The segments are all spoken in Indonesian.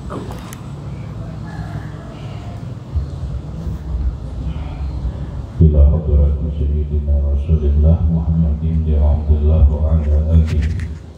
ila hadrati sayyidina Rasulillah Muhammadin bin Abdullah wa ala alihi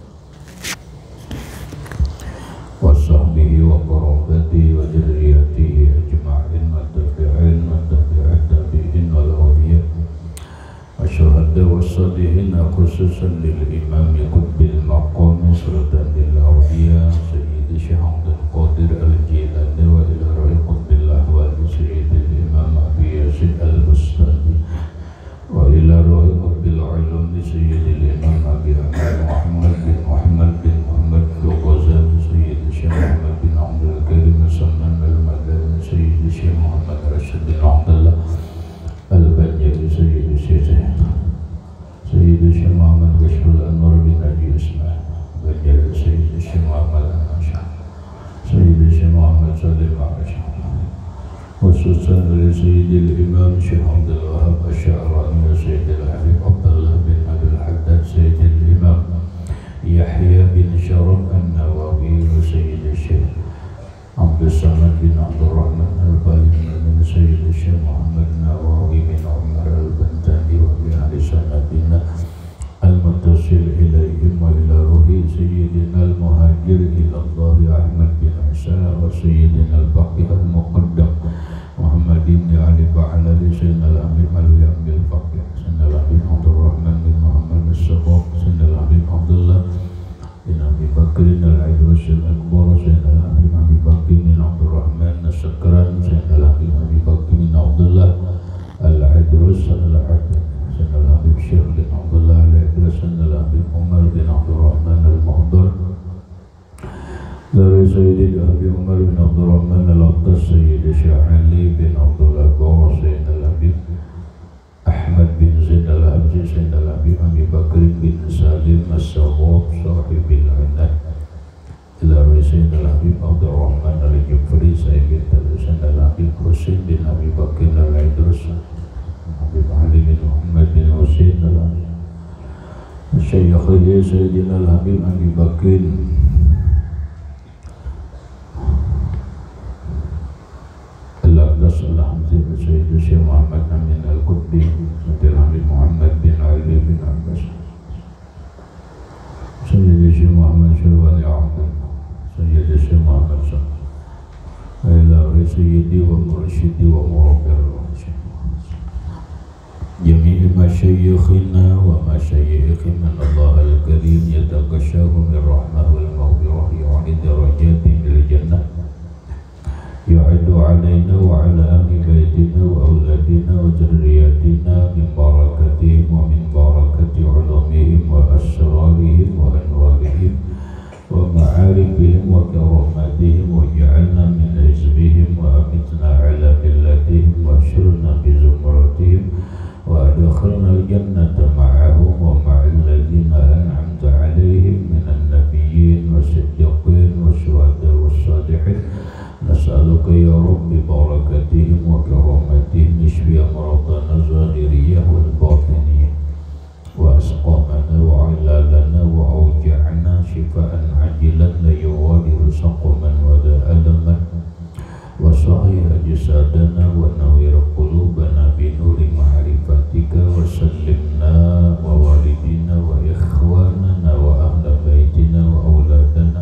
wa sahbihi wa qarabatihi wa dzurriyyatihi ajma'in wa tabi'in wa tabi'in wal awliya asyhadu wassalihin khususan lil imam qutbil maqam sultan lil awliya sayyidi Syekh Abdul Qadir al-Jilani wa ila ra'i qutbillah wa sayyidil imam Abi Yazid al-Bustami wa ila ra'i qutbil ulum sayyidil imam Abi Muhammad bin Muhammad al-Ghazali sayyidi Syekh Muhammad bin Abdul Karim Salman al-Madani sayyidi Syekh Muhammad Rashid bin Abdullah al-Banjari sayyidi Syekh Muhammad Bashir Anwar bin Haji Ismail Banjari sayyidi Syekh Muhammad Al-Masyah sayyidi Syekh Muhammad Salim Al-Masyah khususan dari sayyidil imam Syekh Abdul Wahab Asy'arani wa sayyidil Habib Abdullah bin Abdul Haddad sayyidil imam Yahya bin Syaraf An-Nawawi wa sayyidil Syekh Abdul Samad bin Abdul Rahman Al-Bani sayyidil Syekh Muhammad Nawawi bin Umar Al-Bantani wa bi ahli sanadina al-muttasil ilaihim wa ila ruhi sayyidina al-muhajir ila Allah Ahmad bin Isa wa sayyidina al-Baqi al-Muqaddam Muhammad bin Ali Ba'alari sayyidina al-Habib al-Yambil Faqih sayyidina al-Habib Abdul Rahman bin Muhammad al-Sabaq sayyidina al-Habib Abdullah bin Abi Bakrin al-Idrus al-Akbar sayyidina al-Habib Abi Bakr bin Abdul Rahman al-Sakran sayyidina al-Habib Abi Bakr bin Abdullah al-Idrus al-Adhan sayyidina al-Habib Syekh bin Abdullah al-Idrus sayyidina al-Habib Umar bin Abdul Rahman al-Muhdar dari Sayyidina Habib Umar bin Abdul Rahman al-Attas Sayyidina Syekh Ali bin Abdul Akbar Sayyidina al-Habib Ahmad bin Zaid al-Habji Sayyidina al-Habib Abi Bakr bin Salim as-Sawab sahibil Indah ila Sayyidina al-Habib Abdul Rahman al-Jufri Sayyidina al-Habib Husain bin Abi Bakr al-Idrus Habib Ali bin Muhammad bin Husain al-Syekh Sayyidina al-Habib Abi Bakr al-Hamzi Sayyidina Syekh Muhammad Amin al-Qutbi Sayyidina Habib Muhammad bin Ali bin Abbas Sayyidina Syekh Muhammad Syarwani Ahmad Sayyidina Syekh Muhammad Sayyidina Sayyidi wa Mursyidi wa Murabbir Jami'i masyayikhina wa masyayikhi min Allah al-Karim yataqasyahu min rahmah wal maghfirah yu'ani darajati bil jannah yu'iddu alaina wa ala ahli baitina wa auladina wa dzurriyyatina min barakatihim wa min barakati ulumihim wa asrarihim wa anwarihim wa ma'arifihim wa karamatihim wa ja'alna min hizbihim wa amitna ala millatihim wa syurna bi zumratihim wa adkhalna al-jannata ma'ahum wa ma'al ladzina an'amta alaihim minan nabiyyin wa siddiqin wa syuhada wa salihin nas'aluka ya Rabbi barakatihim wa karamatihim ishfi amradana zahiriyah wal batiniyah wa asqamana wa ilalana wa awja'ana shifaan ajilan la yuwadiru saqaman wa la alaman wa sahih jasadana wa nawir qulubana bi nuri ma'rifatika wa sallimna wa walidina wa ikhwanana wa ahla baitina wa auladana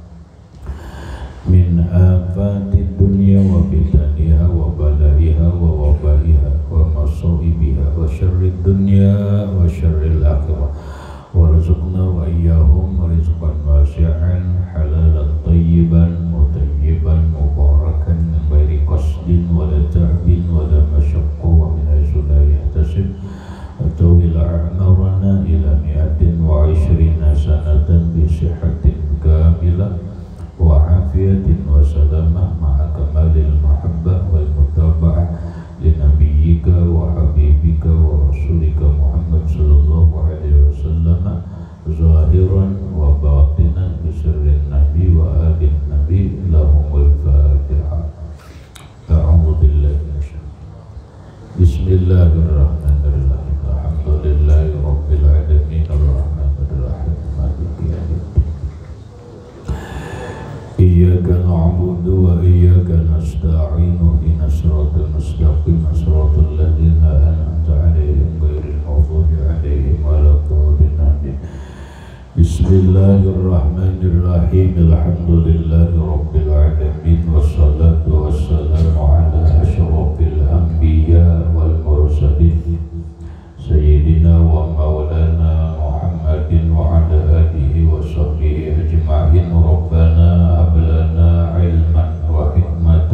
min afatid dunya wa fitaniha wa balaiha wa wabaiha wa masaibiha wa syarrid dunya wa syarril akhirah warzuqna wa iyyahum rizqan wasi'an halalan tayyiban mutayyiban mubarakan min ghairi qasdin wa la ta'bin wa la mashaqqa wa min haythu la yahtasib atawil a'marana ila mi'atin wa 'ishrina sanatan bi sihhatin kamilah wa afiyatin wa salamah ma'a kamalil mahabbah wal mutaba'ah li nabiyyika wa habibika wa rasulika Muhammad sallallahu alaihi wasallam zahiran wa batinan bi sirrin nabi wa alin nabi lahumul fatihah. A'udzu billahi minasyaitonir bismillahirrahmanirrahim alhamdulillahi rabbil alamin arrahmanir rahim maliki yaumiddin إياك نعبد وإياك نستعين اهدنا الصراط المستقيم صراط الذين أنعمت عليهم غير المغضوب عليهم ولا الضالين. بسم الله الرحمن الرحيم الحمد لله رب العالمين والصلاة والسلام على أشرف الأنبياء والمرسلين سيدنا ومولانا محمد وعلى آله وصحبه أجمعين. ربنا هب لنا علما وحكمة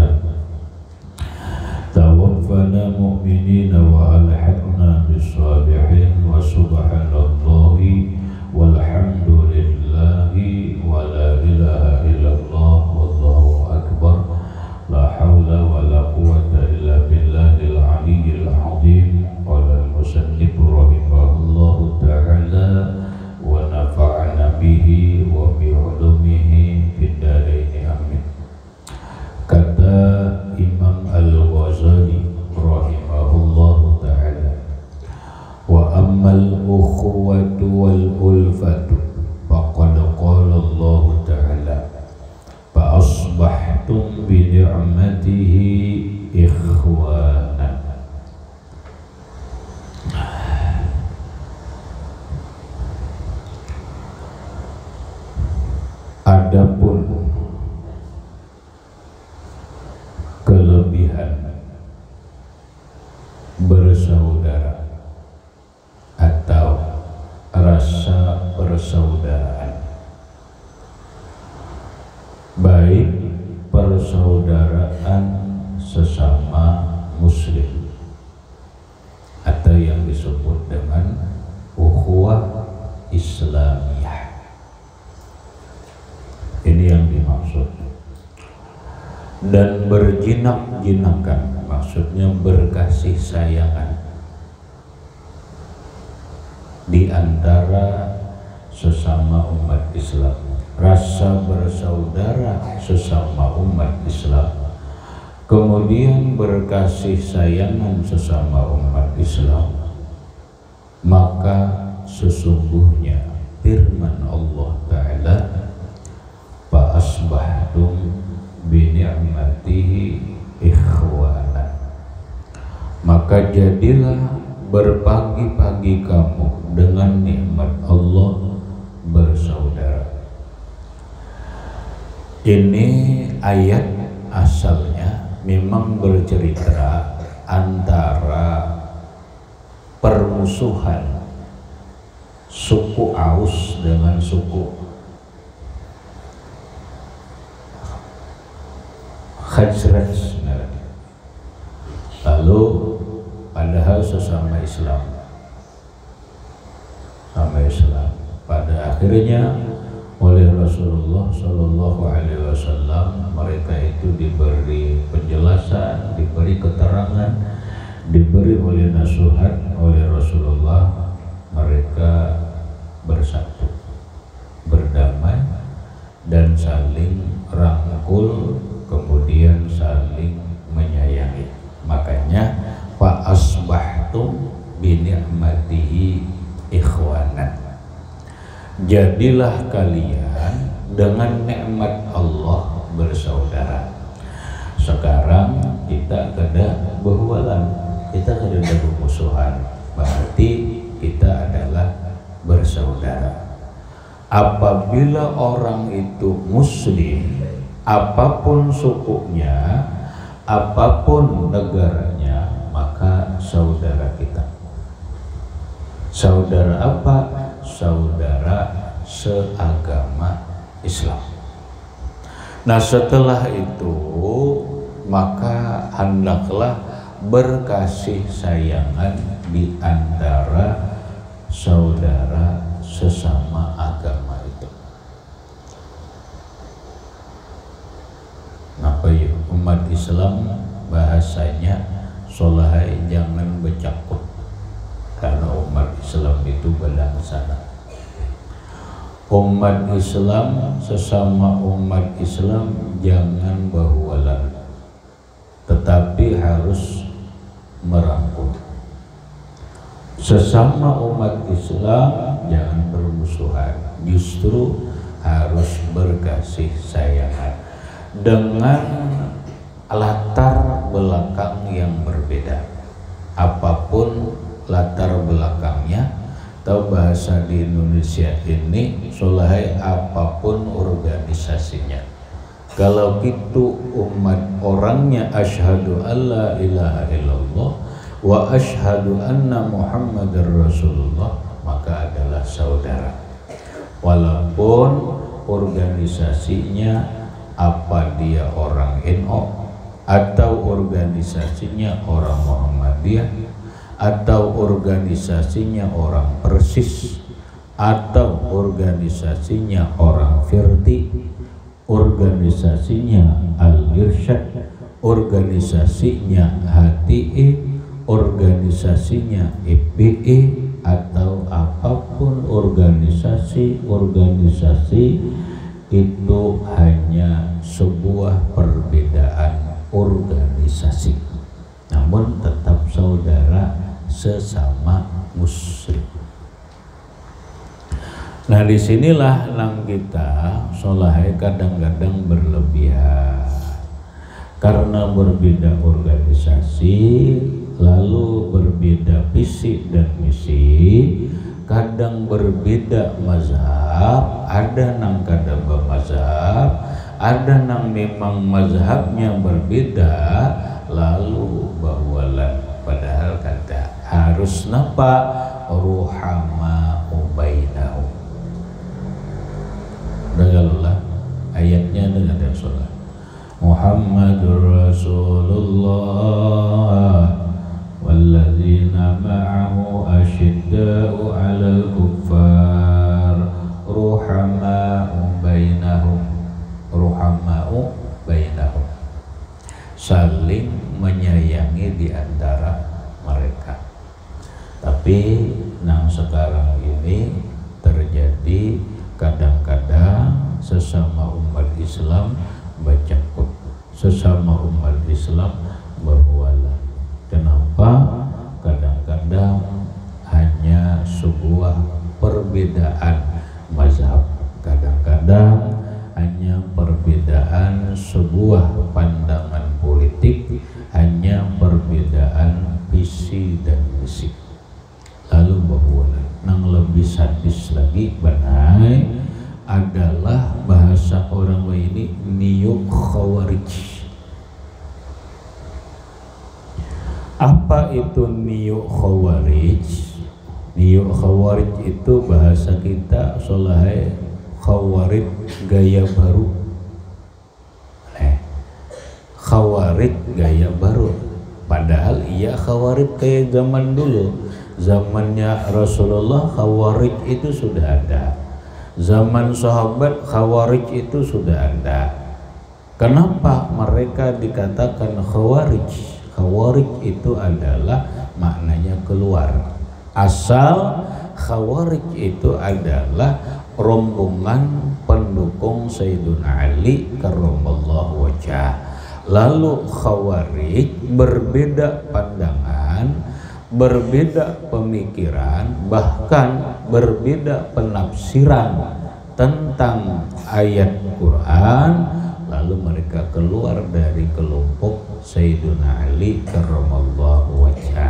توفنا مؤمنين وألحقنا بالصالحين وسبحان الله والحمد لله ولا إله إلا الله والله أكبر لا حول ولا قوة إلا بالله العلي العظيم. قال المصنف رحمه الله تعالى ونفعنا به وبعلومه في الدارين آمين. Kata Imam Al-Ghazali rahimahullah ta'ala, wa ammal ukhuwatu wal ulfatu faqad qala Allah ta'ala fa asbahtum bi ni'matihi ikhwana. Adapun kelebihan bersaudara atau rasa persaudaraan, baik persaudaraan sesama muslim atau yang disebut dengan ukhuwah Islamiyah. Ini yang dimaksud. Dan berjinak-jinakan, maksudnya berkasih sayangan di antara sesama umat Islam. Rasa bersaudara sesama umat Islam, kemudian berkasih sayangan sesama umat Islam, maka sesungguhnya firman Allah Ta'ala fa asbahtum bi ni'matihi ikhwana, maka jadilah berpagi-pagi kamu dengan nikmat Allah bersaudara. Ini ayat asalnya memang bercerita antara permusuhan suku Aus dengan suku Khazraj. Lalu padahal sesama Islam, pada akhirnya oleh Rasulullah Shallallahu Alaihi Wasallam mereka itu diberi penjelasan, diberi keterangan, diberi oleh nasihat oleh Rasulullah, mereka bersatu, berdamai dan saling rangkul, kemudian saling menyayangi. Makanya fa asbahtum bi ni'matihi ikhwanan, jadilah kalian dengan nikmat Allah bersaudara. Sekarang kita kada berhualan, kita kada bermusuhan, berarti kita adalah bersaudara. Apabila orang itu muslim, apapun sukunya, apapun negaranya, maka saudara kita. Saudara apa? Saudara seagama Islam. Nah, setelah itu maka hendaklah berkasih sayangan di antara saudara sesama agama itu. Apa ya, umat Islam bahasanya solahai jangan bercakap, karena umat Islam itu belangsana. Umat Islam sesama umat Islam jangan berhualan, tetapi harus merangkul. Sesama umat Islam jangan bermusuhan, justru harus berkasih sayangan dengan latar belakang yang berbeda. Apapun latar belakangnya, atau bahasa di Indonesia ini solahai apapun organisasinya. Kalau gitu umat orangnya asyhadu alla ilaha illallah wa asyhadu anna muhammadar rasulullah, maka adalah saudara. Walaupun organisasinya apa dia orang NU atau organisasinya orang Muhammadiyah atau organisasinya orang Persis atau organisasinya orang Firti, organisasinya Al-Irsyad, organisasinya HTI, organisasinya IPI, atau apapun organisasi itu hanya sebuah perbedaan organisasi, namun tetap saudara sesama muslim. Nah, disinilah nang kita solahai kadang-kadang berlebihan karena berbeda organisasi, lalu berbeda visi dan misi, kadang berbeda mazhab, ada nang kada bermazhab, ada nang memang mazhabnya berbeda, lalu bawalan padahal kada harus napa ruhama bainahum. Dengarlah ayatnya dengan sholat. Muhammadur Rasulullah walladzina ma'ahu asyidda'u 'alal kuffar ruhama'u bainahum. Ruhama'u bainahum, saling menyayangi di antara mereka. Tapi nang sekarang ini terjadi kadang-kadang sesama umat Islam bacakut, sesama umat Islam berwala. Kenapa? Kadang-kadang hanya sebuah perbedaan mazhab, kadang-kadang hanya perbedaan sebuah pandangan politik, hanya perbedaan visi dan misi. Lalu bahwa nang lebih sadis lagi banai adalah bahasa orang ini niyuk khawarij. Apa itu niyuk khawarij? Niyuk khawarij itu bahasa kita solahai khawarij gaya baru. Khawarij gaya baru, padahal iya khawarij kayak zaman dulu. Zamannya Rasulullah khawarij itu sudah ada, zaman sahabat khawarij itu sudah ada. Kenapa mereka dikatakan khawarij? Khawarij itu adalah maknanya keluar. Asal khawarij itu adalah rombongan pendukung Sayyiduna Ali karramallahu wajhah. Lalu khawarij berbeda pandangan, berbeda pemikiran, bahkan berbeda penafsiran tentang ayat Quran, lalu mereka keluar dari kelompok Sayyiduna Ali karramallahu wajhah.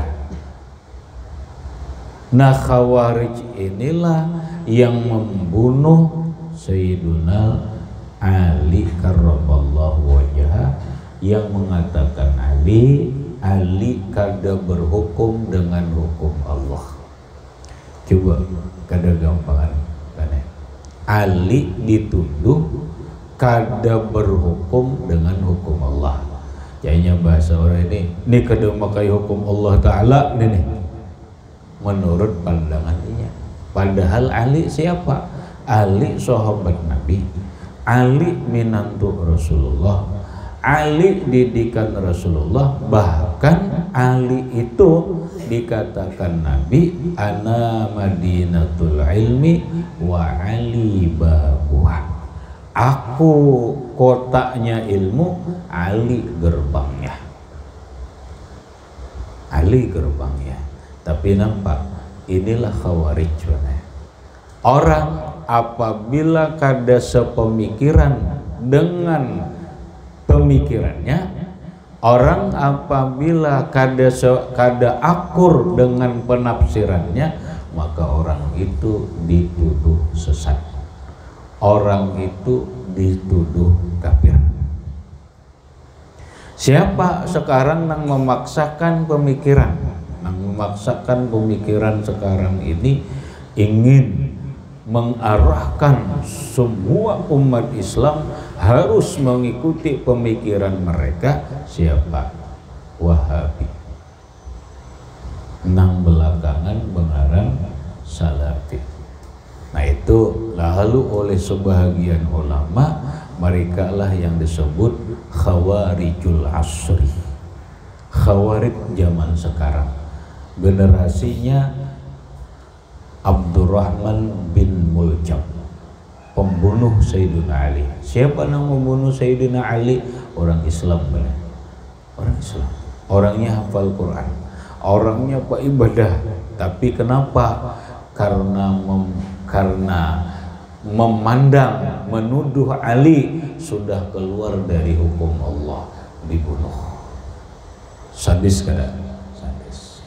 Nah, khawarij inilah yang membunuh Sayyiduna Ali karramallahu wajhah, yang mengatakan Ali kada berhukum dengan hukum Allah. Coba kada gampangan kan? Ali dituduh kada berhukum dengan hukum Allah. Jadinya bahasa orang ini kada memakai hukum Allah Ta'ala nih menurut pandangannya. Padahal Ali siapa? Ali sahabat Nabi, Ali minantu Rasulullah, Ali didikan Rasulullah, bahkan Ali itu dikatakan Nabi ana madinatul ilmi wa Ali babuha. Aku kotanya ilmu, Ali gerbangnya. Ali gerbangnya. Tapi nampak inilah khawarij. Orang apabila kada sepemikiran dengan pemikirannya, orang apabila kada akur dengan penafsirannya, maka orang itu dituduh sesat, orang itu dituduh kafir. Siapa sekarang yang memaksakan pemikiran, sekarang ini ingin mengarahkan semua umat Islam harus mengikuti pemikiran mereka. Siapa? Wahabi. Nang belakangan bengaran Salafi. Nah itu lalu oleh sebahagian ulama, mereka lah yang disebut Khawarijul Asri, Khawarij zaman sekarang. Generasinya Abdurrahman bin Muljam, pembunuh Sayyidina Ali. Siapa yang membunuh Sayyidina Ali? Orang Islam benar. Orang Islam. Orangnya hafal Quran, orangnya pak ibadah. Tapi kenapa? Karena memandang, menuduh Ali sudah keluar dari hukum Allah, dibunuh. Sadis kan? Sadis.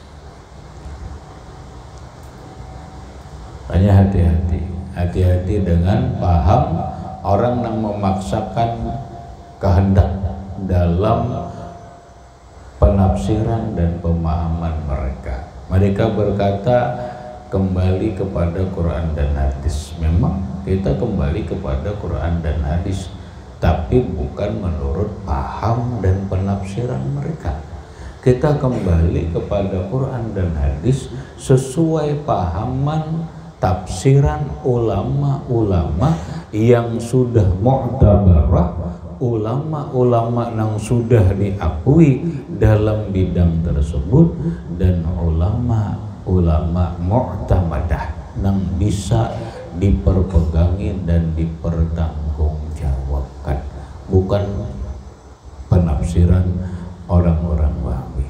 Hanya hati-hati dengan paham orang yang memaksakan kehendak dalam penafsiran dan pemahaman mereka. Mereka berkata kembali kepada Quran dan hadis. Memang kita kembali kepada Quran dan hadis, tapi bukan menurut paham dan penafsiran mereka. Kita kembali kepada Quran dan hadis sesuai pahaman tafsiran ulama-ulama yang sudah mu'tabarah, ulama-ulama yang sudah diakui dalam bidang tersebut, dan ulama-ulama mu'tamadah yang bisa diperpegangi dan dipertanggungjawabkan, bukan penafsiran orang-orang Wahabi.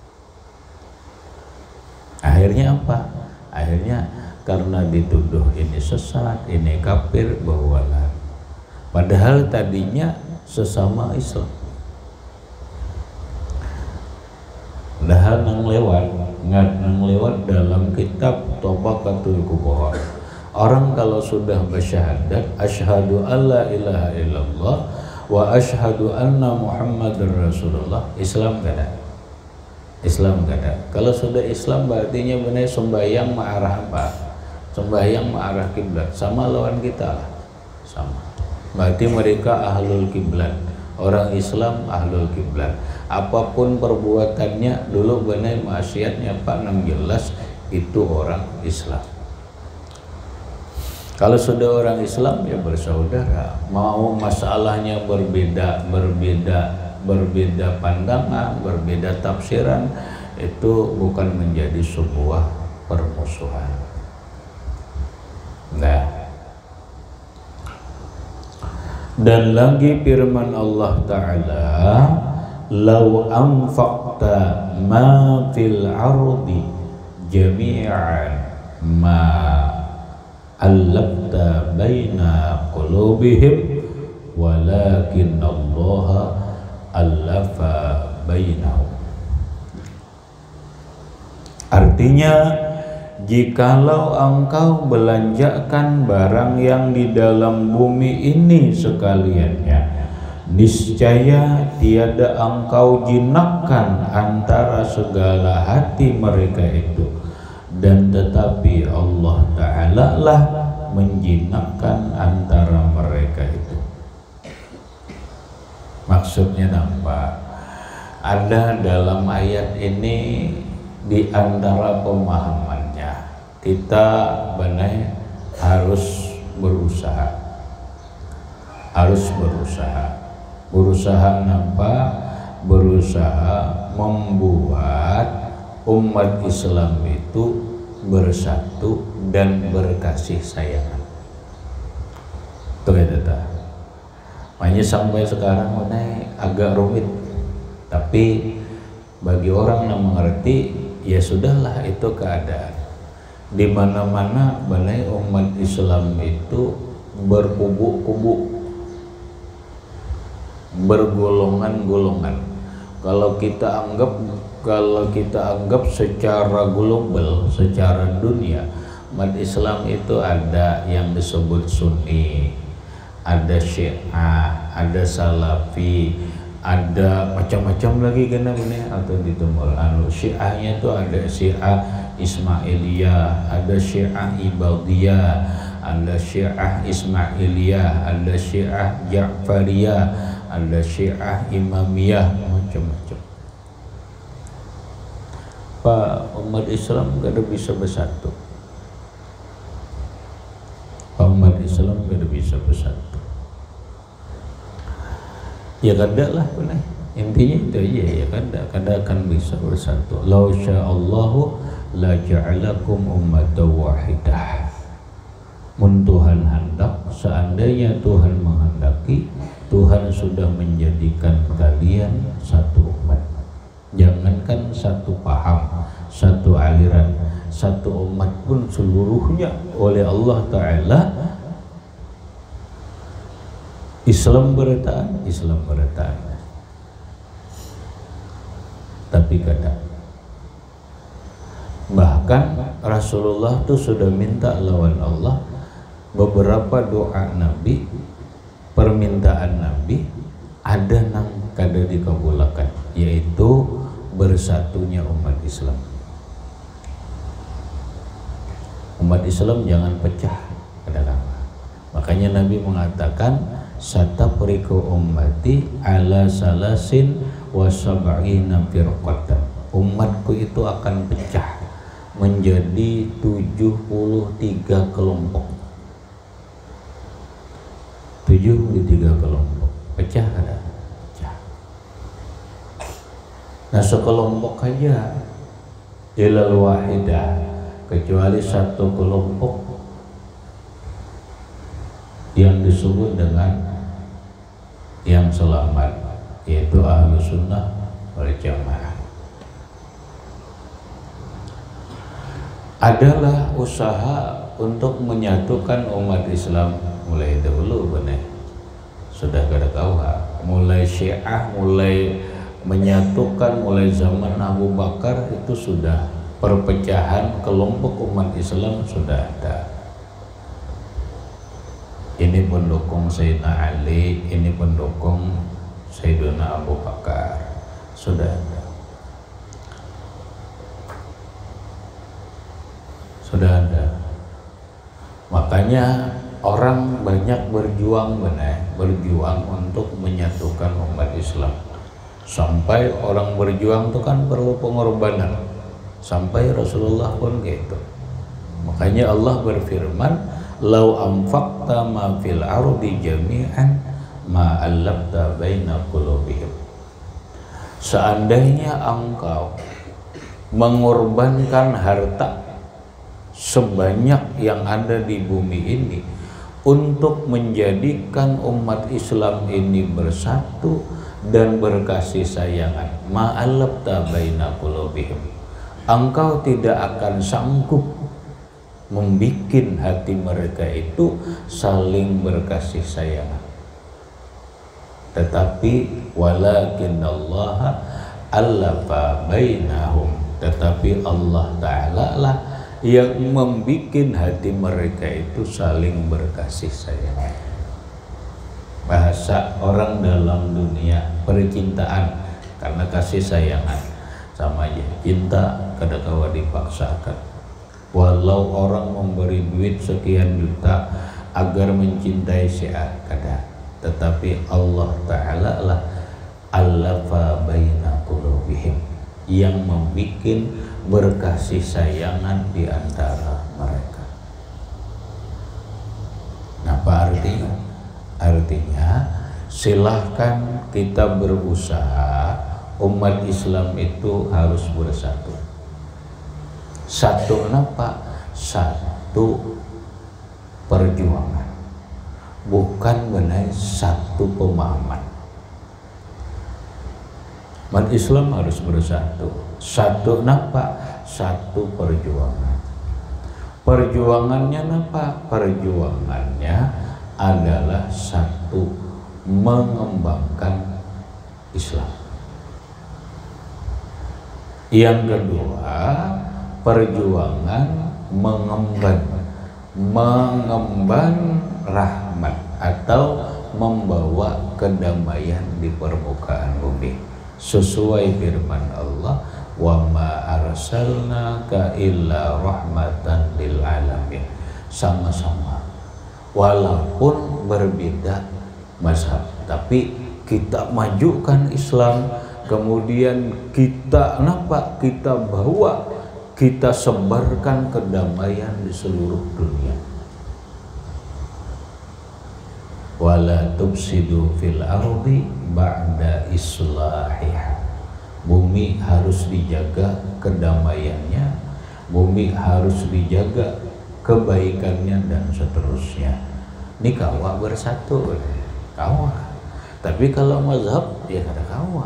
Akhirnya apa? Akhirnya karena dituduh ini sesat, ini kafir, bahwalah padahal tadinya sesama Islam. Padahal nang lewat dalam kitab Tabaqatul Kubra. Orang kalau sudah bersyahadat asyhadu alla ilaha illallah wa asyhadu anna Muhammadar Rasulullah, Islam gak ada. Islam gak ada. Kalau sudah Islam berarti benar sembahyang mengarah apa? Sembahyang mengarah kiblat, sama lawan kita lah, sama. Berarti mereka ahlul kiblat, orang Islam ahlul kiblat. Apapun perbuatannya dulu benar maksiatnya Pak, nam jelas itu orang Islam. Kalau sudah orang Islam ya bersaudara. Mau masalahnya berbeda pandangan, berbeda tafsiran, itu bukan menjadi sebuah permusuhan. Nah, dan lagi firman Allah Ta'ala, "Lau anfaqta ma fil ardi jami'an ma allafta baina qulubihim walakin Allah allafa bainahum." Artinya, jikalau engkau belanjakan barang yang di dalam bumi ini sekaliannya, niscaya tiada engkau jinakkan antara segala hati mereka itu, dan tetapi Allah Ta'ala lah menjinakkan antara mereka itu. Maksudnya nampak ada dalam ayat ini di antara pemahamannya, kita benar harus berusaha nampak, berusaha membuat umat Islam itu bersatu dan berkasih sayangan. Tuh ya, makanya sampai sekarang agak rumit, tapi bagi orang yang mengerti ya sudahlah, itu keadaan. Di mana-mana balai umat Islam itu berkubu-kubu, bergolongan-golongan. Kalau kita anggap secara global, secara dunia, umat Islam itu ada yang disebut Sunni, ada Syiah, ada Salafi, ada macam-macam lagi gini atau ditumul. Syiahnya itu ada Syiah Ismailiyah, ada Syiah Ibadiyah, ada Syiah Ismailiyah, ada Syiah Ja'fariyah, ada Syiah Imamiyah, macam-macam. Pak, umat Islam gak ada bisa bersatu. Umat Islam gak ada bisa bersatu. Ya kada lah benar. Intinya itu aja, ya kada akan bisa bersatu. Lau sya'allahu la ja'alakum ummatan wahidah. Mun Tuhan hendak, seandainya Tuhan menghendaki, Tuhan sudah menjadikan kalian satu umat. Jangankan satu paham, satu aliran, satu umat pun seluruhnya oleh Allah Ta'ala Islam bertahan. Tapi kadang bahkan Rasulullah tuh sudah minta lawan Allah beberapa doa Nabi, permintaan Nabi ada nang kada dikabulkan, yaitu bersatunya umat Islam. Umat Islam jangan pecah kadang-kadang. Makanya Nabi mengatakan satafriqu ummati ala salasin wa sab'ina firqatan. Umatku itu akan pecah menjadi 73 kelompok. 73 kelompok. Pecah ada? Pecah. Nah, sekelompok aja ilal wahidah, kecuali satu kelompok yang disebut dengan yang selamat, yaitu Ahlus Sunnah wal Jamaah. Adalah usaha untuk menyatukan umat Islam mulai dahulu benar. Sudah kada kawa, mulai Syiah, mulai menyatukan, mulai zaman Abu Bakar itu sudah perpecahan kelompok umat Islam sudah ada. Ini pendukung Sayyidina Ali, ini pendukung Sayyidina Abu Bakar, sudah ada. Sudah ada. Makanya orang banyak berjuang untuk menyatukan umat Islam. Sampai orang berjuang itu kan perlu pengorbanan. Sampai Rasulullah pun gitu. Makanya Allah berfirman, "Lau anfaqta ma fil ardi jami'an ma allafta baina qulubihim." Seandainya engkau mengorbankan harta sebanyak yang ada di bumi ini untuk menjadikan umat Islam ini bersatu dan berkasih sayangan, ma'alabta baina qulubihim, engkau tidak akan sanggup membikin hati mereka itu saling berkasih sayangan. Tetapi walakinallaha allafa bainahum, tetapi Allah Ta'ala lah yang membikin hati mereka itu saling berkasih sayang. Bahasa orang dalam dunia percintaan karena kasih sayangan sama aja. Cinta kada kawa dipaksakan. Walau orang memberi duit sekian juta agar mencintai si A, kada. Tetapi Allah Ta'ala lah allafa baina qulubihim, yang membikin berkasih sayangan di antara mereka. Nah, apa artinya? Artinya silahkan kita berusaha umat Islam itu harus bersatu. Satu apa? Satu perjuangan, bukan benar satu pemahaman. Umat Islam harus bersatu. Satu apa? Satu perjuangan. Perjuangannya apa? Perjuangannya adalah satu, mengembangkan Islam. Yang kedua, perjuangan mengemban rahmat atau membawa kedamaian di permukaan bumi. Sesuai firman Allah, wa ma arsalnaka illa rahmatan lil alamin. Sama-sama, walaupun berbeda mazhab, tapi kita majukan Islam, kemudian kita bawa, kita sebarkan kedamaian di seluruh dunia. Wala tufsidu fil ardi ba'da islahiha. Bumi harus dijaga kedamaiannya, bumi harus dijaga kebaikannya dan seterusnya. Ini kawah bersatu, kawah. Tapi kalau mazhab ya kada kawah.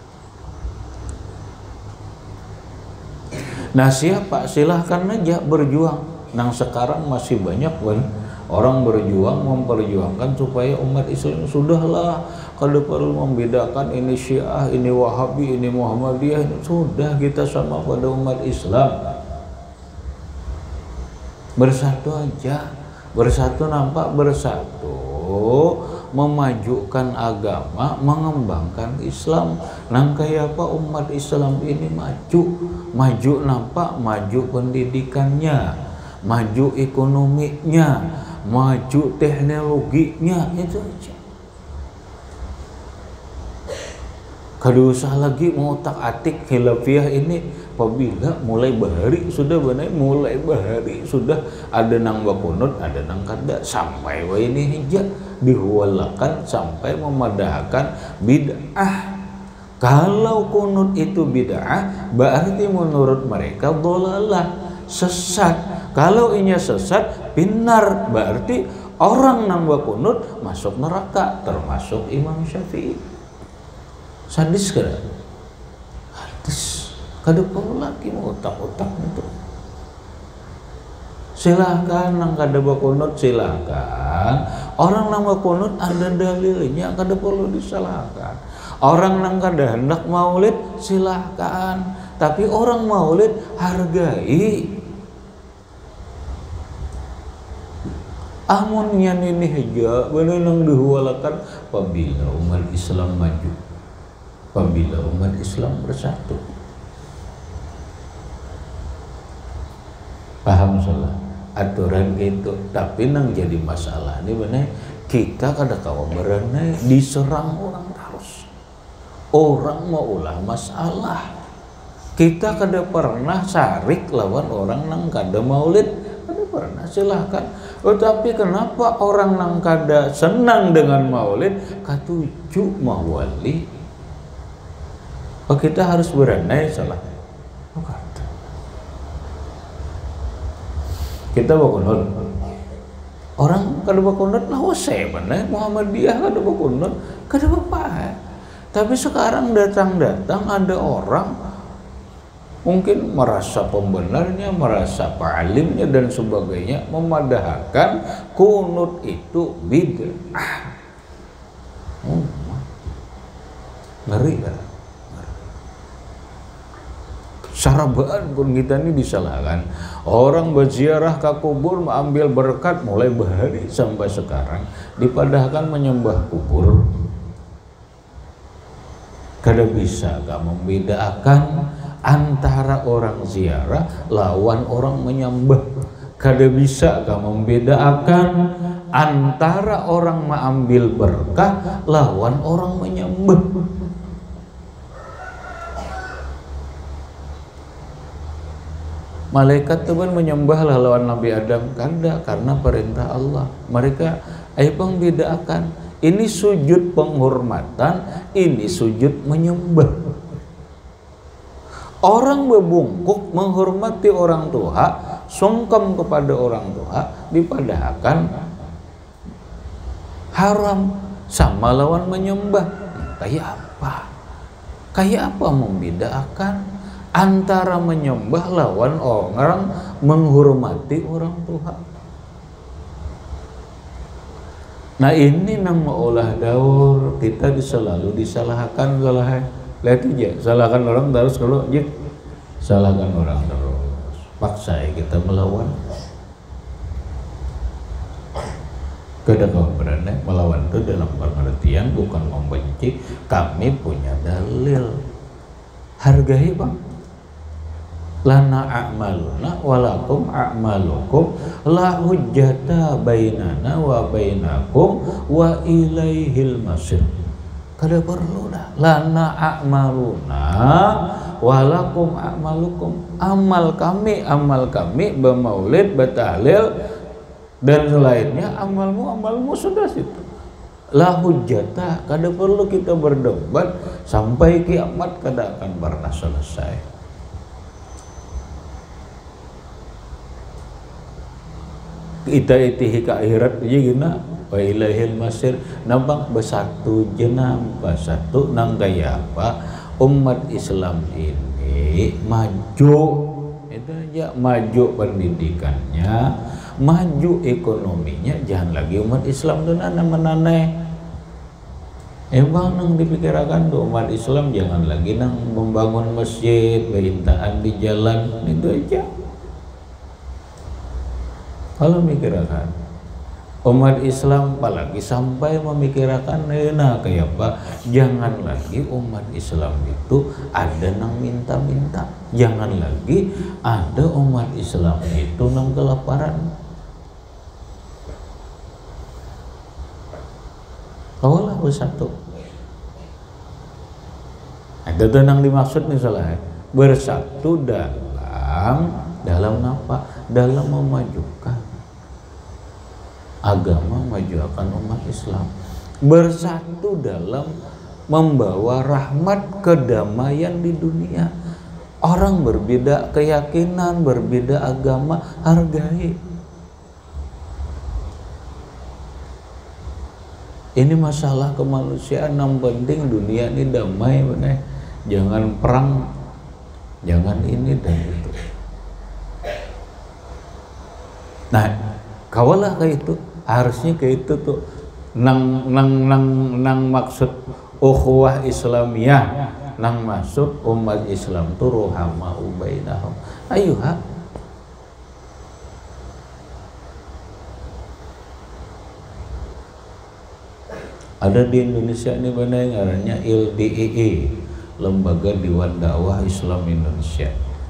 Nah siapa? Silahkan aja berjuang. Nang sekarang masih banyak kan orang berjuang memperjuangkan supaya umat Islam sudahlah, kalau perlu membedakan ini Syiah, ini Wahabi, ini Muhammadiyah, sudah kita sama pada umat Islam. Bersatu aja, bersatu nampak bersatu, memajukan agama, mengembangkan Islam. Nang kayak apa umat Islam ini maju nampak, maju pendidikannya, maju ekonominya, maju teknologinya, itu aja. Kada usah lagi mau tak-atik khilafiyah ini. Apabila mulai bahari sudah benar, mulai bahari sudah ada nang bakunut, ada nang kada, sampai wa ini hijab dihualakan sampai memadahkan bid'ah. Kalau kunut itu bid'ah, berarti menurut mereka dhalalah, sesat. Kalau inya sesat, binar, berarti orang nang bakunut masuk neraka, termasuk Imam Syafi'i. Sadis kada? Hadis. Kada perlu lagi mau otak-otak itu. Silahkan nang kada bakunut, silahkan. Orang nang bakunut ada dalilnya, kada perlu disalahkan. Orang nang kada hendak maulid, silahkan. Tapi orang maulid hargai. Amunnya ini hija benar nang dihualakan apabila umat Islam maju, apabila umat Islam bersatu. Paham salah aturan gitu. Tapi nang jadi masalah ini benar, kita kada kawa berenai diserang orang terus. Orang mau ulah masalah, kita kada pernah sarik lawan orang nang kada maulid, kada pernah. Silahkan. Tetapi kenapa orang nang kada senang dengan maulid katuju mawali, kita harus berenai salah? Kita bakunut, orang kada bakunut lah wasai benar, Muhammadiyah kada bakunut, kada apa. Tapi sekarang datang ada orang mungkin merasa pembenarnya, merasa pa'alimnya dan sebagainya, memadahkan kunut itu bid'ah. Ngeri kan? Sarabaan pun kita ini disalahkan. Orang berziarah ke kubur mengambil berkat mulai bahari sampai sekarang dipadahkan menyembah kubur. Kada bisa gak membedakan antara orang ziarah lawan orang menyembah. Kada bisa gak membedakan antara orang mengambil berkah lawan orang menyembah. Malaikat itu pun menyembah lawan Nabi Adam, kada, karena perintah Allah. Mereka pang bedakan, ini sujud penghormatan, ini sujud menyembah. Orang bebungkuk menghormati orang tua, sungkem kepada orang tua, dipadahkan haram, sama lawan menyembah. Kayak apa? Kayak apa membedakan antara menyembah lawan orang menghormati orang tua. Nah ini nama olah daur kita selalu disalahkan lihat aja salahkan orang terus kalau salahkan orang terus paksa kita melawan. Kedua berani melawan itu dalam pengertian bukan membenci, kami punya dalil. Hargai bang. Lana a'maluna walakum a'malukum la hujjata bainana wa bainakum wa ilaihil masir. Kada perlu dah. Lana a'maluna walakum a'malukum. Amal kami bermaulid, bertahlil dan selainnya amalmu sudah situ. La hujjata, kada perlu kita berdebat sampai kiamat kada akan pernah selesai. Kita itihi ke akhirat aja gina wa ilaihil masir nampak bersatu jenam bersatu nang gaya apa umat Islam ini maju itu aja, maju pendidikannya, maju ekonominya, jangan lagi umat Islam itu menaneh. Emang nang dipikirkan tuh umat Islam jangan lagi nang membangun masjid, berintaan di jalan itu aja. Kalau memikirkan umat Islam apalagi sampai memikirkan nah kayak apa, jangan lagi umat Islam itu ada nang minta-minta, jangan lagi ada umat Islam itu nang kelaparan. Kaulah bersatu. Ada tuh nang dimaksud nih salah bersatu dalam apa? Dalam memajukan agama, memajukan umat Islam, bersatu dalam membawa rahmat kedamaian di dunia. Orang berbeda keyakinan, berbeda agama, hargai. Ini masalah kemanusiaan yang penting dunia ini damai, bener. Jangan perang, jangan ini dan itu. Nah, kawalah kayak itu, harusnya kayak itu tuh nang maksud ukhuwah Islamiyah, nang maksud umat Islam tuh ruhama bainahum. Ayo ha. Ada di Indonesia ini benar ngarannya LDII, Lembaga Dewan Dakwah Islam Indonesia.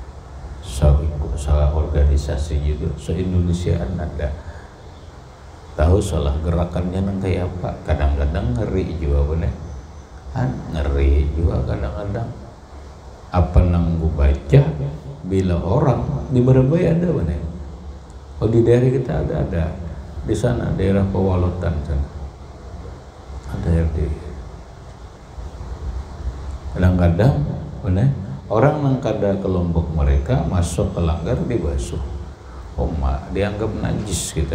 Salah organisasi juga se-Indonesiaan ada. Tahu salah gerakannya nang kayak apa? Kadang-kadang ngeri juga bener. Ngeri juga kadang-kadang. Apa nang gua baca bila orang di Berbay ada bener. Oh di daerah kita ada di sana daerah Pewalotan sana. Ada RD. Kadang-kadang bener. Orang nang kada kelompok mereka masuk ke langgar dibasuh, dianggap najis kita.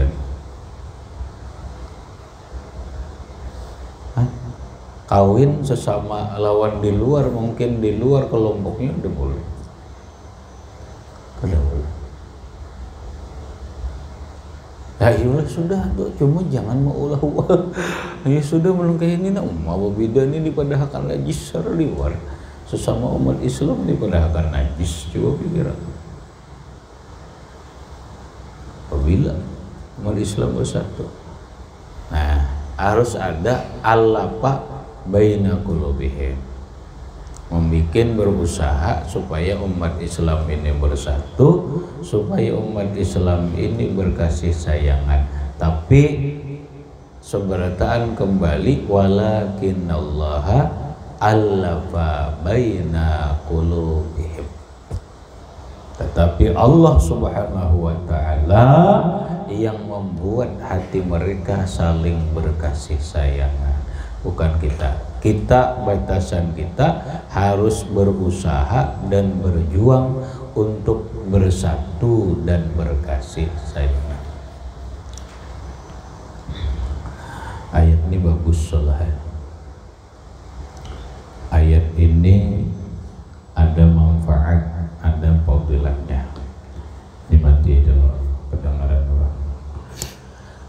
Kawin sesama lawan di luar, mungkin di luar kelompoknya udah boleh. Kada boleh. Ya iyalah sudah tuh, cuma jangan maulah-ulah. Ya sudah melengkahi ini, beda ini dipadahkan najis secara luar. Sesama umat Islam dipadahkan najis, coba pikiran. Apabila umat Islam bersatu, nah harus ada al-lafa baina qulubihim, membikin berusaha supaya umat Islam ini bersatu, supaya umat Islam ini berkasih sayangan. Tapi seberataan kembali walakinallaha allafa baina qulubihim, tetapi Allah Subhanahu wa ta'ala yang membuat hati mereka saling berkasih sayangan, bukan kita. Batasan kita harus berusaha dan berjuang untuk bersatu dan berkasih sayangan. Ayat ini bagus salah. Ayat ini ada manfaat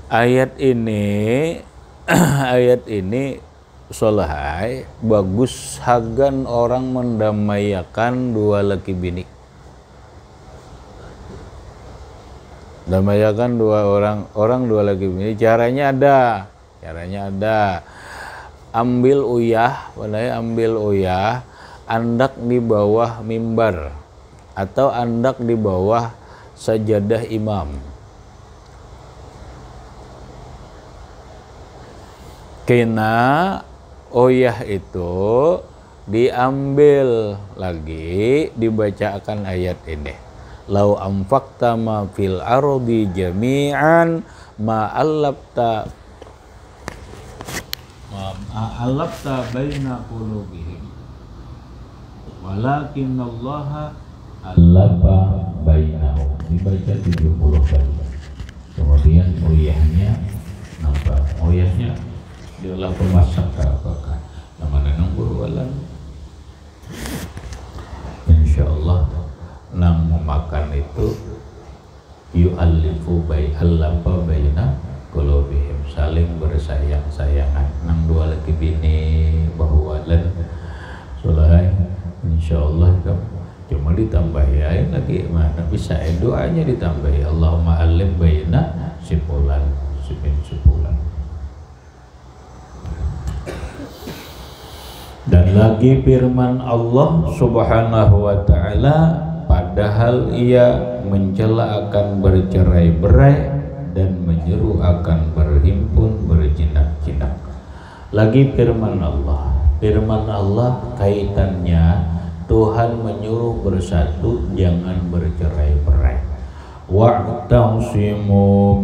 Ayat ini ayat ini solahai bagus hagan orang mendamaikan dua laki bini. Damayakan orang dua laki bini. Caranya ada. Ambil uyah, andak di bawah mimbar atau andak di bawah sajadah imam. Kena uyah itu diambil lagi, dibacakan ayat ini. Lau anfaqta ma fil ardi jami'an ma allafta baina qulubihim walakin Allah allafa bainahum. Dibaca 70 kali. Kemudian uyahnya nampak. Uyahnya diulah pemasak apakah namanya nunggu walan. Insyaallah nang memakan itu yu'allifu allafa baina qulubihim, saling bersayang-sayangan. Nang dua laki bini bahwalan sulai insyaallah cuma ditambahin lagi mana bisa doanya ditambahi Allahumma alif baina sipulan. Dan lagi firman Allah Subhanahu wa ta'ala, padahal ia mencela akan bercerai-berai dan menyeru akan berhimpun berjinak-jinak. Lagi firman Allah kaitannya Tuhan menyuruh bersatu, jangan bercerai-berai. Wa'tasimu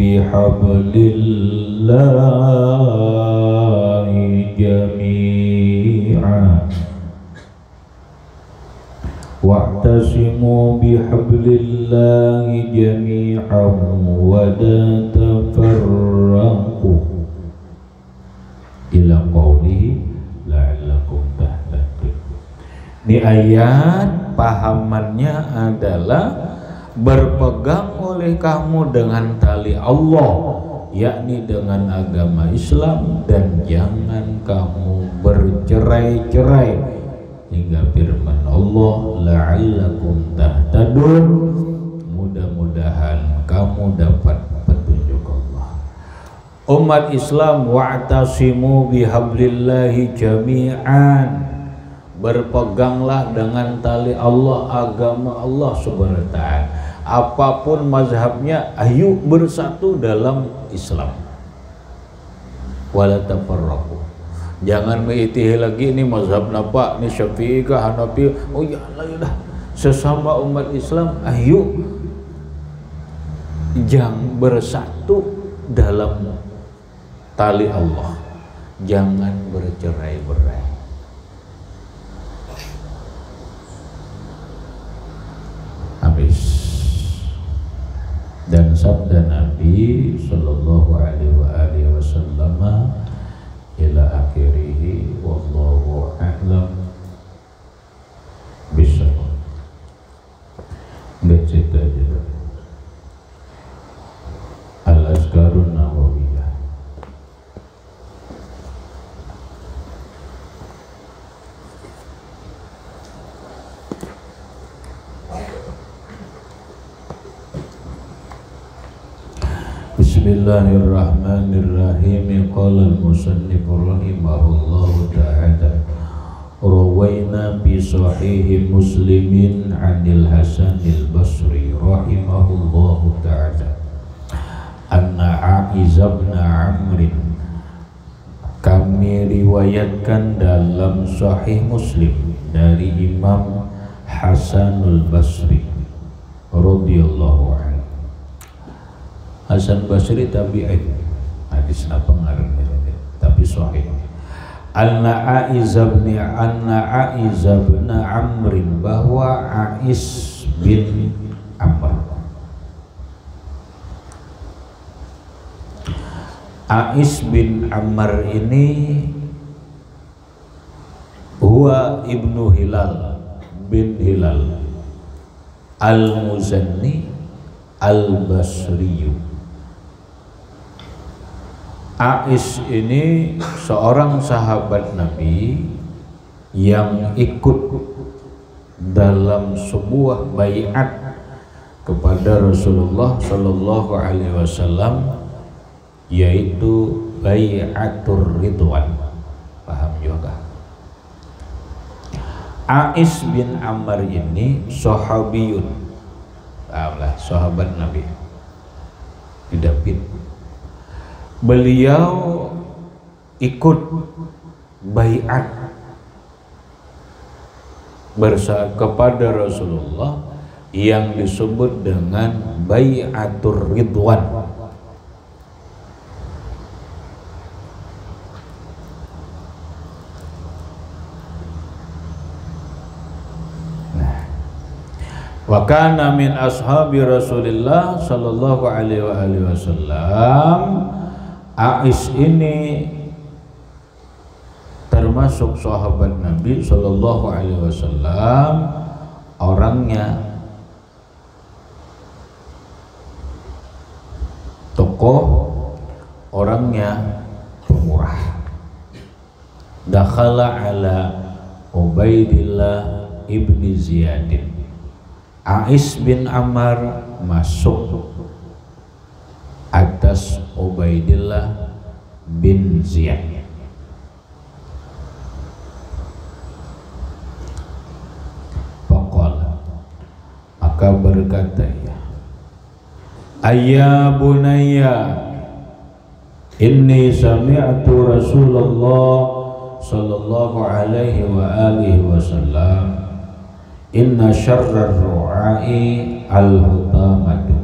bihablillahi jami'an. Wa'tasimu bihablillahi jami'an wa la tafarraqu ila qawlihi la'allakum tahtadun. Di ayat pahamannya adalah berpegang oleh kamu dengan tali Allah, yakni dengan agama Islam, dan jangan kamu bercerai-cerai, hingga firman Allah la'allakum tahtadun, mudah-mudahan kamu dapat petunjuk Allah. Umat Islam, wa'tasimu bihablillahi jami'an, berpeganglah dengan tali Allah, agama Allah subhanahu wa ta'ala. Apapun mazhabnya, ayo bersatu dalam Islam. Wala tafarraqu, jangan mengitihi lagi ini mazhab napa, ini Syafi'i kah, Hanafi. Oh ya Allah, ya sesama umat Islam ayo jangan bersatu dalam tali Allah, jangan bercerai-berai. Habis. Dan sabda Nabi sallallahu alaihi wasallam ila akhirih, wallahu a'lam bishawab. Cerita aja Al-Azkarun Nawawiyah. Bismillahirrahmanirrahim. Qala al-musannif rahimahullahu ta'ala, rawaina bi sahih Muslimin 'anil Hasan al-Basri rahimahullahu ta'ala anna Aiz bin Amr, kami riwayatkan dalam sahih Muslim dari Imam Hasanul Basri radhiyallahu anhu. Hasan Basri tabi'in, hadis apa ngarannya tapi sahih. Anna Aiz bin Amr, bahwa Aiz bin Amr, Aiz bin Amr ini huwa ibnu Hilal bin Hilal al-Muzanni al-Basriyu. Ais ini seorang sahabat Nabi yang ikut dalam sebuah baiat kepada Rasulullah Shallallahu Alaihi Wasallam, yaitu baiatur ridwan. Paham juga? Ais bin Ammar ini sahabiyun, pahamlah, sahabat Nabi, tidak pin. Beliau ikut baiat kepada Rasulullah yang disebut dengan baiatur ridwan. Wa kana min ashabi Rasulillah sallallahu alaihi wasallam. Ais ini termasuk sahabat Nabi sallallahu alaihi wasallam, orangnya tokoh, orangnya pemurah. Dakhala ala Ubaidillah ibni Ziyadin. Ais bin Ammar masuk atas Ubaidillah bin Ziyad. Faqala, maka berkata ya, ayya bunayya, inni sami'tu Rasulullah sallallahu alaihi wa alihi wasallam, inna syarrar ru'ai al-hutamatu.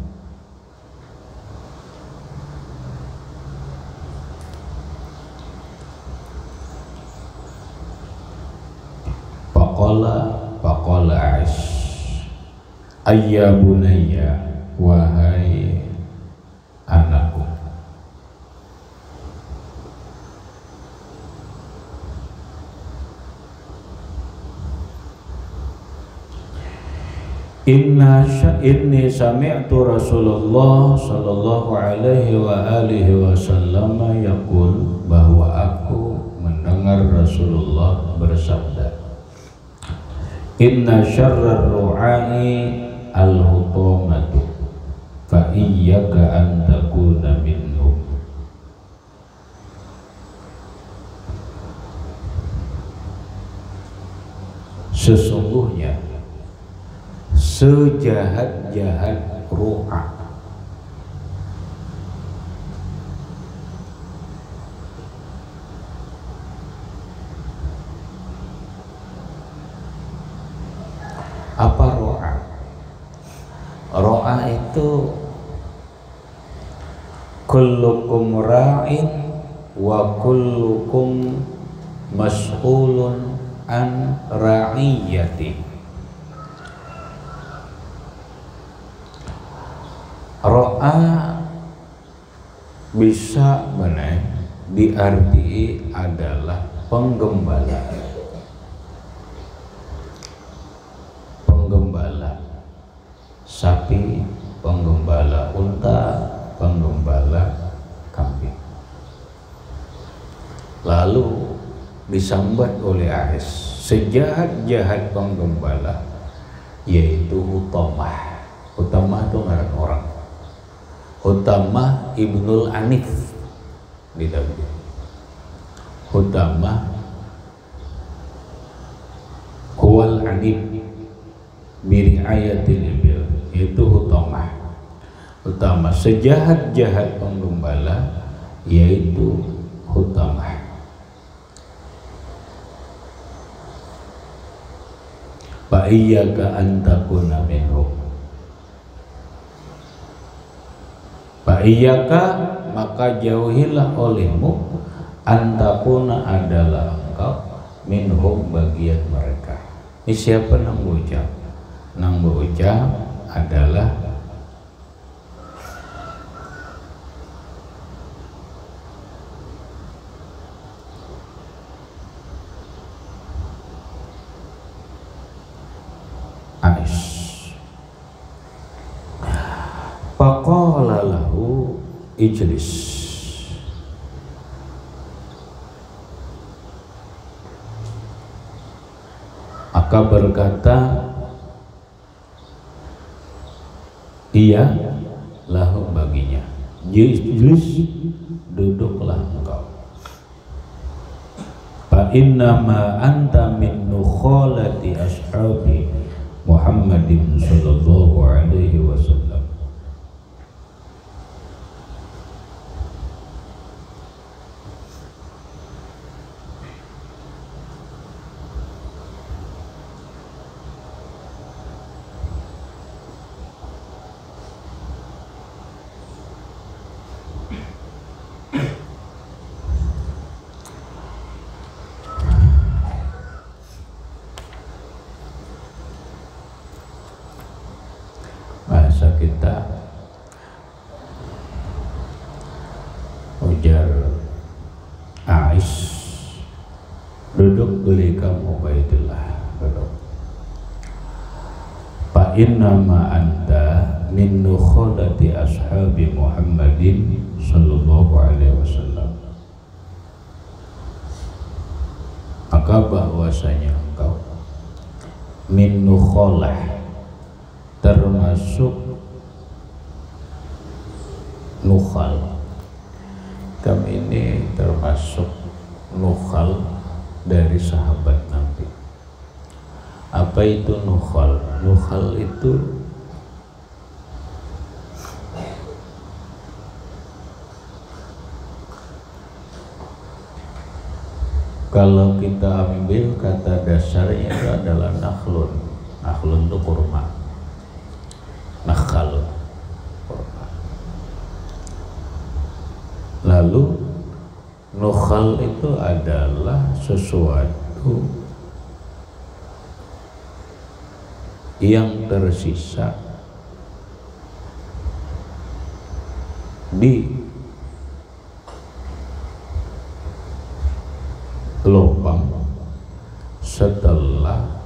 Faqala Ais, ayya bunayya, wahai anakku, inni sami'tu Rasulullah sallallahu alaihi wa alihi wasallam yaqul, bahwa aku mendengar Rasulullah bersabda, inna syarrar ru'ai al-hutamatu fa iyyaka an takuna minhum. Sesungguhnya sejahat-jahat ru'a, apa ro'a? Ro'a itu kullukum ra'in wa kullukum mas'ulun an ra'iyati. Ro'a bisa diarti adalah penggembala. Sapi, penggembala unta, penggembala kambing. Lalu disambat oleh Ais, sejahat-jahat penggembala yaitu Hutamah. Hutamah itu ngaran orang. Hutamah ibnul Anif di Daud. Hutamah huwal Anif biriayatil ibil, itu Hutamah. Hutamah sejahat-jahat penggembala yaitu Hutamah. Fa iyyaka an takuna minhum. Fa iyyaka, maka jauhilah olehmu, an takuna adalah engkau, minhum bagian mereka. Ini siapa nang bocah? Nang bocah adalah Ais. Faqala lahu ijlis. Maka berkata ia lahu baginya, jlis, duduklah engkau. Fa innama anta min nukhalati ashabi Muhammadin sallallahu alaihi wasallam. Bahasa kita ujar Ais, duduk beli kamu Baitullah, duduk. Fa innama anta min nukhalati ashabi Muhammadin sallallahu alaihi wasallam. Maka bahwasanya engkau min nukhalah, termasuk nukhal. Kami ini termasuk nukhal dari sahabat Nabi. Apa itu nukhal? Nukhal itu kalau kita ambil kata dasarnya itu adalah nakhlun. Nakhlun itu kurma. Nakhal, kurma. Lalu nukhal itu adalah sesuatu yang tersisa di lubang setelah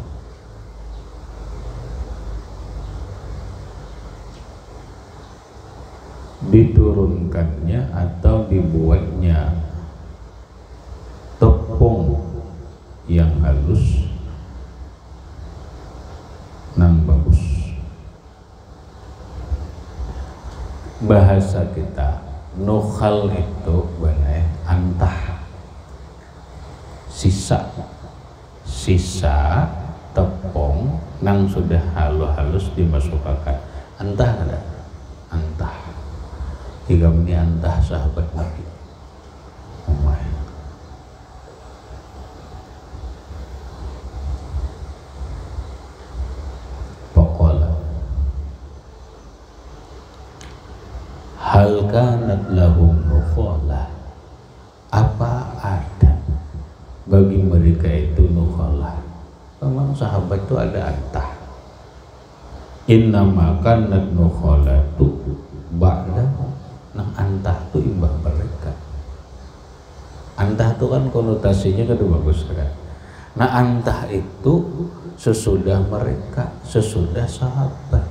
diturunkannya atau dibuatnya tepung yang halus nang bagus. Bahasa kita nukhal itu benar antah, sisa tepung nang sudah halus dimasukkan. Antah ada, antah. Jika ini antah sahabat Nabi. Pokoknya hal kanat lahum nukhalah, apa ada bagi mereka itu nukhalah? Memang sahabat itu ada antah. Innama kanat nukhalatu ba'da. Nah antah itu imbah mereka. Antah itu kan konotasinya kan bagus kan. Nah antah itu sesudah mereka, sesudah sahabat.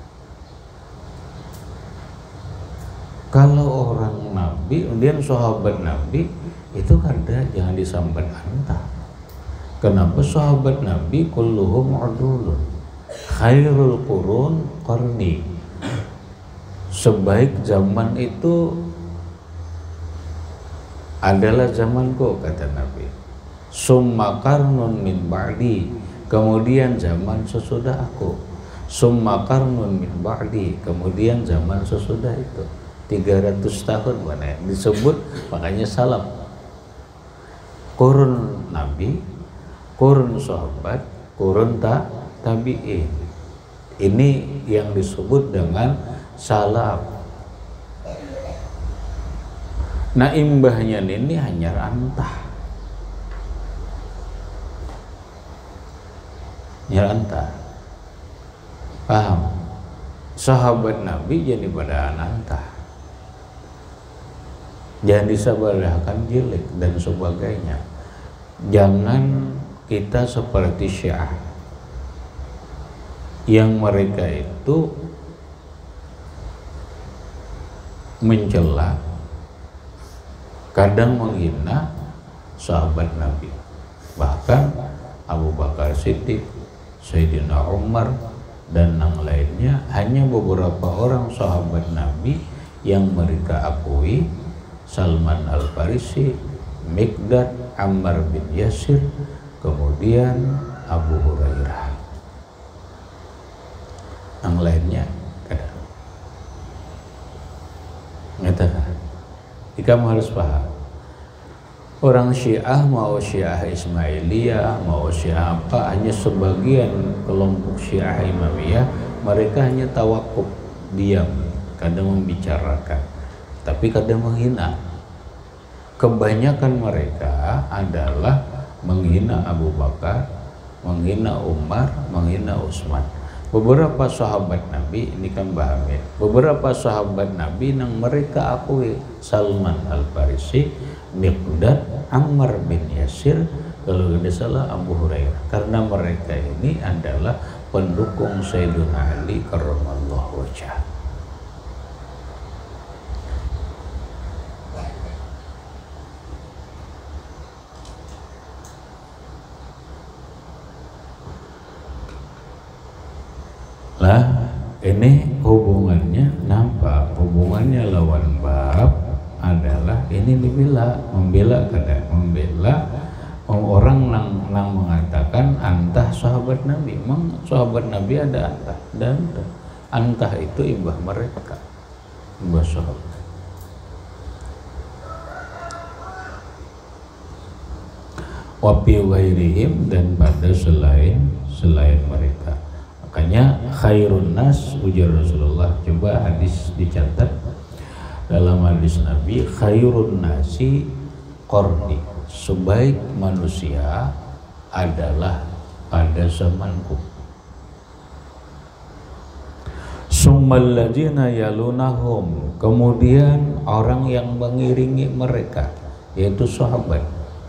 Kalau orang Nabi, kemudian sahabat Nabi itu kada jangan disambat antah. Kenapa? Sahabat Nabi kulluhum udulun, khairul qurun qarni. Sebaik zaman itu adalah zamanku, kata Nabi. Summa qarnun min ba'di, kemudian zaman sesudah aku. Summa qarnun min ba'di, kemudian zaman sesudah itu. 300 tahun mana disebut, makanya salaf. Qurun Nabi, qurun sahabat, qurun tabi'in. Ini yang disebut dengan salaf. Nah imbahnya ini hanya antah. Antah. Paham? Sahabat Nabi jadi pada antah. Jangan disabarkan jilid dan sebagainya. Jangan kita seperti Syiah yang mereka itu mencela, kadang menghina sahabat Nabi. Bahkan Abu Bakar Siddiq, Sayyidina Umar, dan yang lainnya. Hanya beberapa orang sahabat Nabi yang mereka akui, Salman Al-Farisi, Miqdad, Ammar bin Yasir, kemudian Abu Hurairah. Yang lainnya kada. Ngatakan, kamu harus paham. Orang Syiah, mau Syiah Ismailiyah, mau Syiah apa, hanya sebagian kelompok Syiah Imamiyah, mereka hanya tawakuf, diam, kadang membicarakan, tapi kadang menghina. Kebanyakan mereka adalah menghina Abu Bakar, menghina Umar, menghina Utsman. Beberapa sahabat Nabi, ini kan paham ya, beberapa sahabat Nabi yang mereka akui, Salman Al-Farisi, Miqdad, Ammar bin Yasir, kalau tidak salah Abu Hurairah, karena mereka ini adalah pendukung Sayyidina Ali karramallahu wajhah. Lah, ini hubungannya nampak, hubungannya lawan bab adalah ini dibela, membela kada, membela orang yang mengatakan antah sahabat Nabi. Memang sahabat Nabi ada antah, dan antah itu ibah mereka, ibah sahabat. Wapi wairihim, dan pada selain mereka. Makanya khairun nas, ujar Rasulullah. Coba hadis dicatat dalam hadis Nabi, khairun nasi qarni, sebaik manusia adalah pada zamanku. Summal ladzina yalunahum, kemudian orang yang mengiringi mereka, yaitu sahabat.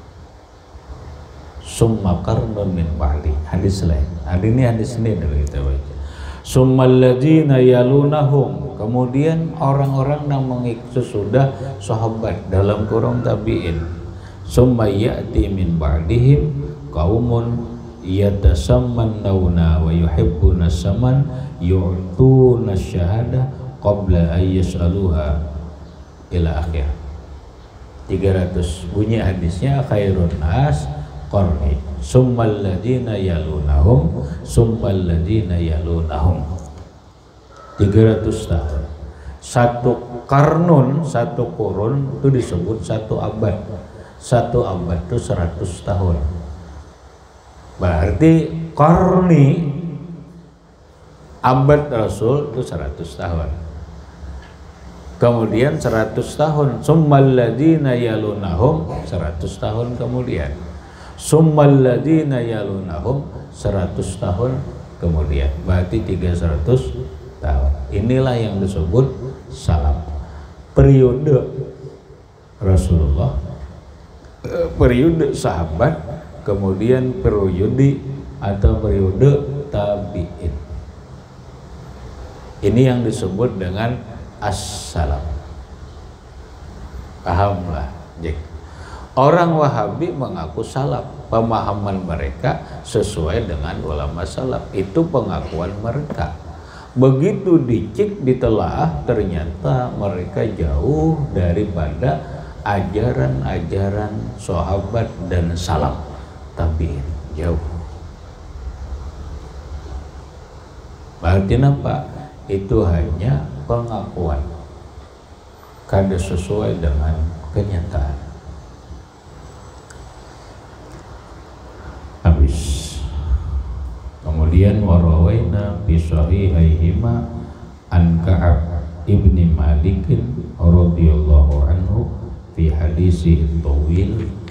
Summa qarnun min ba'di, hadis lain. Hadis ini dulu kita baca. Summal ladzina yalunahum, kemudian orang-orang yang mengikuti sudah sahabat dalam kurung tabi'in. Summa ya'ti min ba'dihim qaumun yatasammannawna wa yuhibbuna saman yu'tuna syahada qabla an yas'aluha ila akhir. 300 bunyi hadisnya, khairun nas qarni, summal ladzina yalunahum, summal ladzina yalunahum. 300 tahun. Satu karnun, satu kurun itu disebut satu abad. Satu abad itu 100 tahun. Berarti qarni, abad Rasul itu 100 tahun. Kemudian 100 tahun, summal ladzina yalunahum, 100 tahun kemudian. Summal ladzina yalunahum, 100 tahun kemudian. Berarti 300 tahun. Inilah yang disebut salaf. Periode Rasulullah, periode sahabat, kemudian periode atau periode tabi'in. Ini yang disebut dengan as-salaf. Pahamlah, Jack. Orang Wahabi mengaku salaf, pemahaman mereka sesuai dengan ulama salaf, itu pengakuan mereka. Begitu dicek, ditelaah, ternyata mereka jauh daripada ajaran-ajaran sahabat dan salaf tabi'in, jauh. Berarti apa? Itu hanya pengakuan, kada sesuai dengan kenyataan. Habis. Kemudian warawaina fi sahihaihima an Ka'ab ibni Malik radhiyallahu anhu fi hadisihi tawil